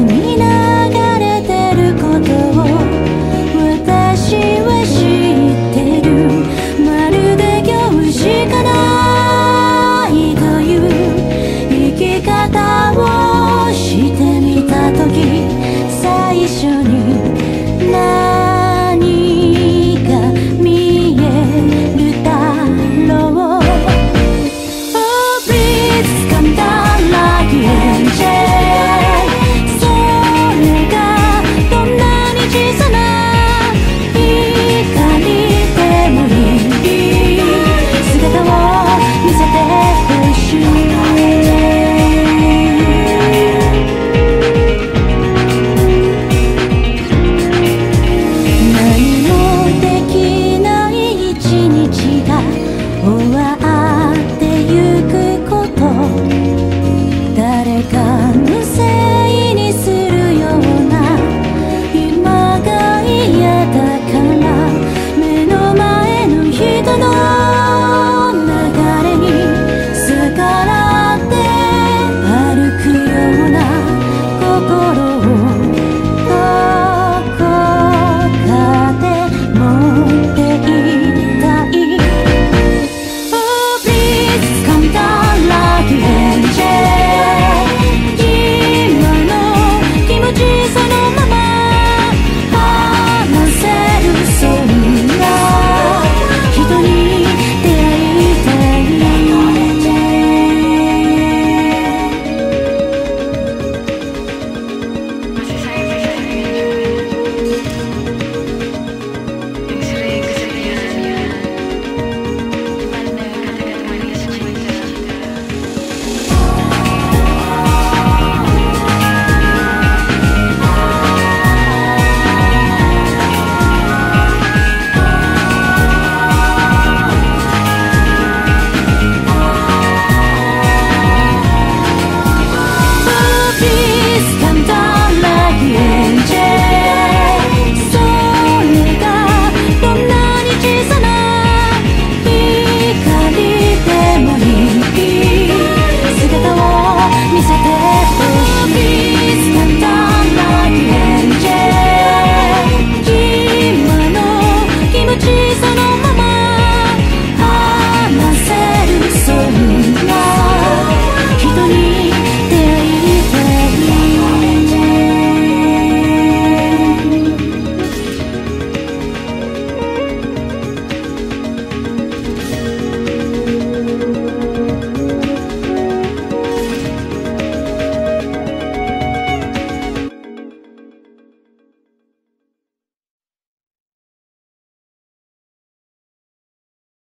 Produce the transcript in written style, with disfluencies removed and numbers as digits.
に流れてることを私は知ってる。まるで今日しかないという生き方をしてみたとき、最初に何が見えるだろう。 Oh please come down like an angel。 それがどんなに小さな光でもいい、姿を見せてほしい。何もできない一日が終わってゆくこと、誰かのせいにするような今が嫌だから、目の前の人の流れに逆らって歩くような心を